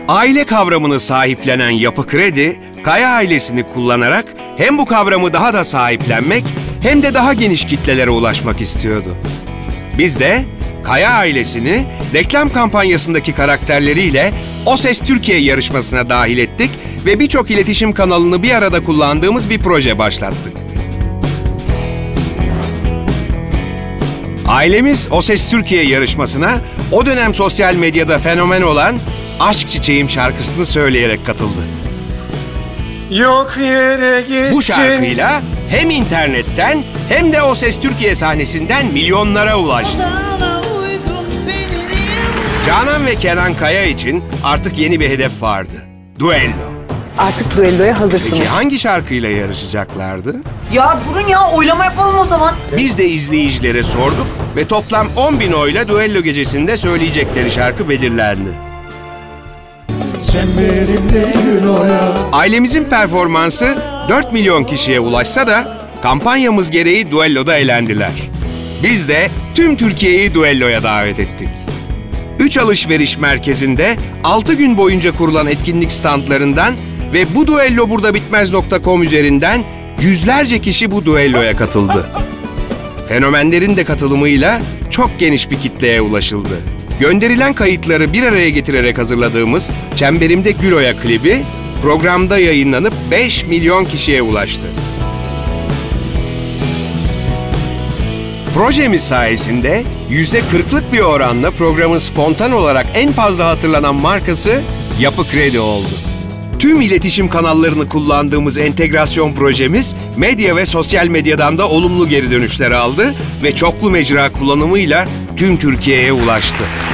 Aile kavramını sahiplenen Yapı Kredi, Kaya ailesini kullanarak hem bu kavramı daha da sahiplenmek hem de daha geniş kitlelere ulaşmak istiyordu. Biz de Kaya ailesini reklam kampanyasındaki karakterleriyle O Ses Türkiye yarışmasına dahil ettik ve birçok iletişim kanalını bir arada kullandığımız bir proje başlattık. Ailemiz O Ses Türkiye yarışmasına o dönem sosyal medyada fenomen olan Aşk Çiçeğim şarkısını söyleyerek katıldı. Yok yere gittin. Bu şarkıyla hem internetten hem de O Ses Türkiye sahnesinden milyonlara ulaştı. Canan ve Kenan Kaya için artık yeni bir hedef vardı. Düello. Artık düelloya hazırsınız. Peki hangi şarkıyla yarışacaklardı? Ya durun ya, oylama yapalım o zaman. Biz de izleyicilere sorduk ve toplam 10.000 oyla düello gecesinde söyleyecekleri şarkı belirlendi. Ailemizin performansı 4 milyon kişiye ulaşsa da kampanyamız gereği düelloda eğlendiler. Biz de tüm Türkiye'yi düelloya davet ettik. 3 alışveriş merkezinde 6 gün boyunca kurulan etkinlik standlarından ve bu düello burada bitmez.com üzerinden yüzlerce kişi bu düelloya katıldı. Fenomenlerin de katılımıyla çok geniş bir kitleye ulaşıldı. Gönderilen kayıtları bir araya getirerek hazırladığımız Çemberimde Gülo'ya klibi programda yayınlanıp 5 milyon kişiye ulaştı. Projemiz sayesinde %40'lık bir oranla programın spontan olarak en fazla hatırlanan markası Yapı Kredi oldu. Tüm iletişim kanallarını kullandığımız entegrasyon projemiz medya ve sosyal medyadan da olumlu geri dönüşler aldı ve çoklu mecra kullanımıyla tüm Türkiye'ye ulaştı.